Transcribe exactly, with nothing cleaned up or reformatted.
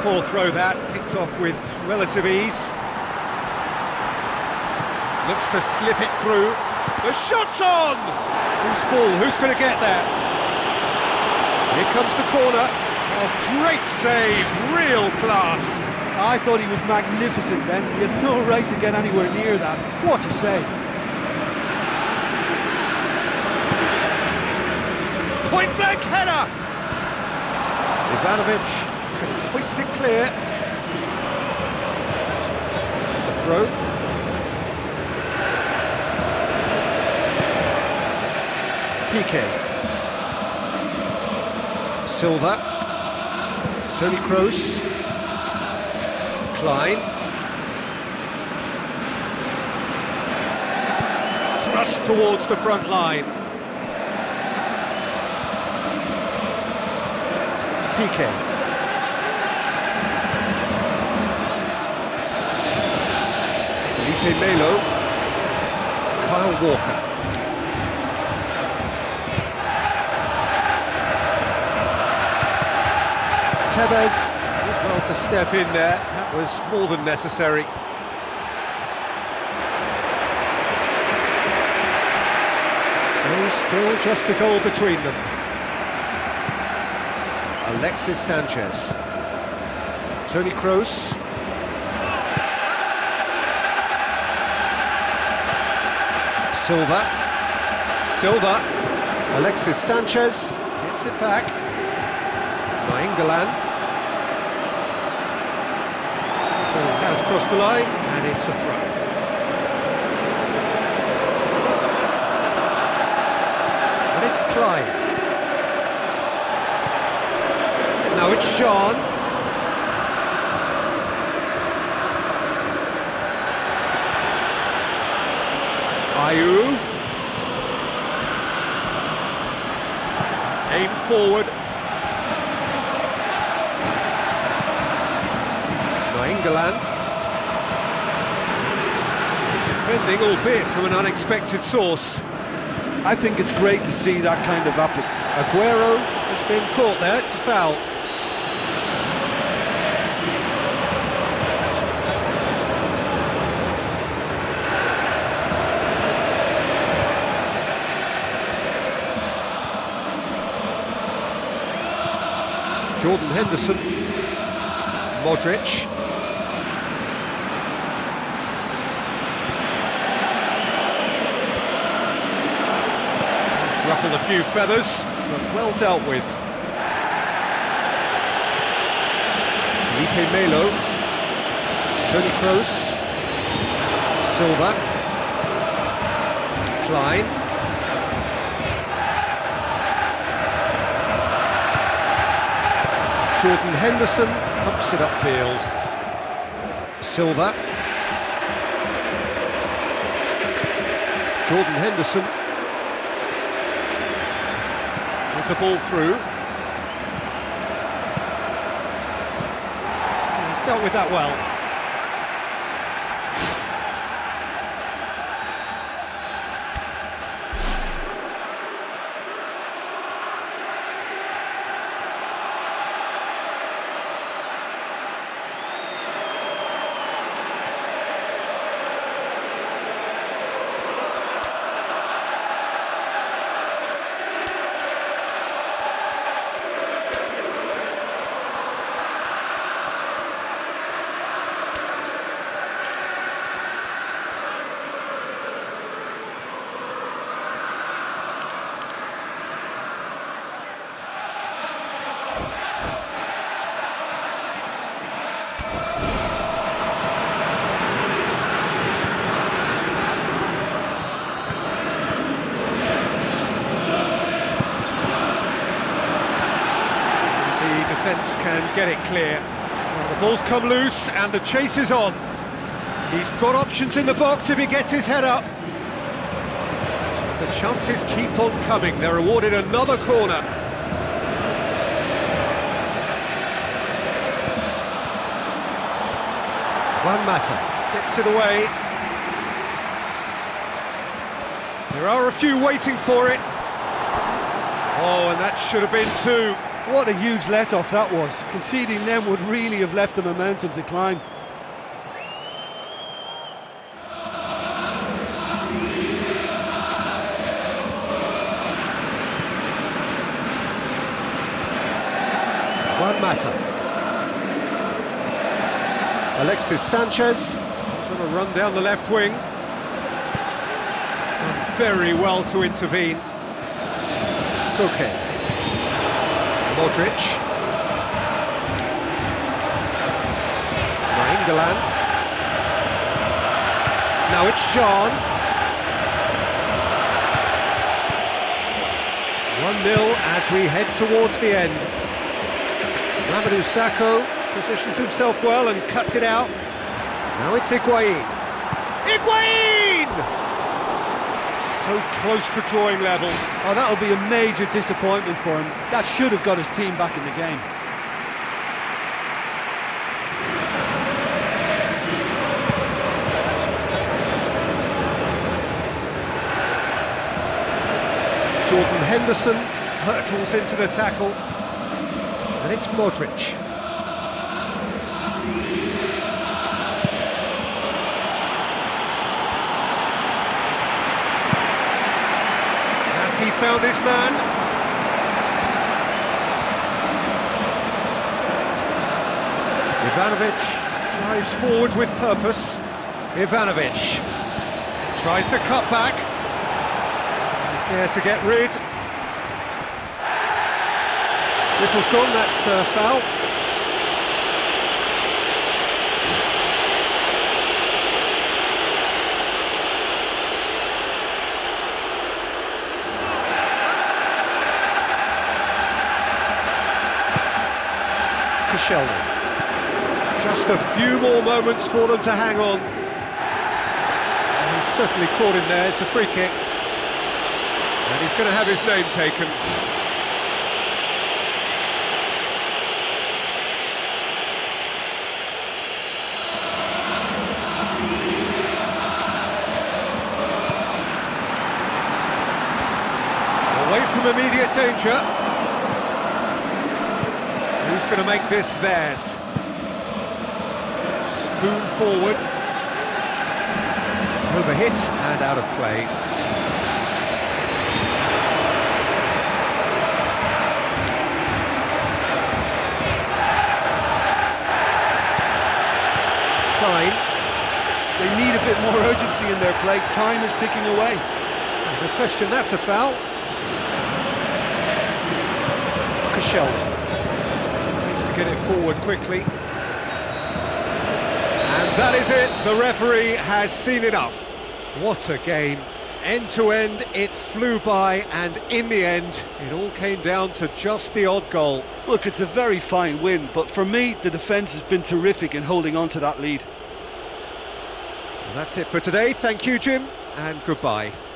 poor throw that, picked off with relative ease. Looks to slip it through. The shot's on! Who's ball? Who's going to get there? Here comes the corner. Oh, great save, real class. I thought he was magnificent then. He had no right to get anywhere near that. What a save. Point blank header! Ivanovic can hoist it clear. It's a throw. P K. Silva. Toni Kroos. Klein. Thrust towards the front line. P K. Felipe Melo. Kyle Walker. Tevez did well to step in there, that was more than necessary. So still just a goal between them. Alexis Sanchez. Toni Kroos. Silva. Silva. Alexis Sanchez gets it back. Nainggolan. Ball has crossed the line, and it's a throw. And it's Klein. Now it's Sean. Ayew. Aim forward. Nainggolan. Good defending, albeit from an unexpected source. I think it's great to see that kind of up. Aguero has been caught there, it's a foul. Jordan Henderson. Modric. It's ruffled a few feathers, but well dealt with. Felipe Melo. Toni Kroos. Silva. Klein. Jordan Henderson pumps it upfield. Silva. Jordan Henderson. With the ball through. He's dealt with that well. Defence can get it clear. Well, the ball's come loose and the chase is on. He's got options in the box if he gets his head up. The chances keep on coming. They're awarded another corner. Juan Mata gets it away. There are a few waiting for it. Oh, and that should have been two. What a huge let-off that was. Conceding them would really have left the momentum to climb. Juan Mata. Alexis Sanchez. He's on a run down the left wing. Done very well to intervene. Koke. Modric. Nainggolan. Now it's Sean. one nil as we head towards the end. Mamadou Sakho positions himself well and cuts it out. Now it's Higuain. Higuain! So close to drawing level. Oh, that'll be a major disappointment for him. That should have got his team back in the game. Jordan Henderson hurtles into the tackle. And it's Modric. Has he found his man? Ivanovic drives forward with purpose. Ivanovic tries to cut back. He's there to get rid. Whistle's gone, that's uh, foul. Koscielny. Just a few more moments for them to hang on. And he's certainly caught him there, it's a free kick. And he's going to have his name taken. Away from immediate danger. Who's going to make this theirs? Spoon forward. Overhit and out of play. Klein. They need a bit more urgency in their play. Time is ticking away. No question, that's a foul. Koscielny tries to get it forward quickly. And that is it, the referee has seen enough. What a game. End to end, it flew by, and in the end, it all came down to just the odd goal. Look, it's a very fine win, but for me, the defence has been terrific in holding on to that lead. Well, that's it for today. Thank you, Jim, and goodbye.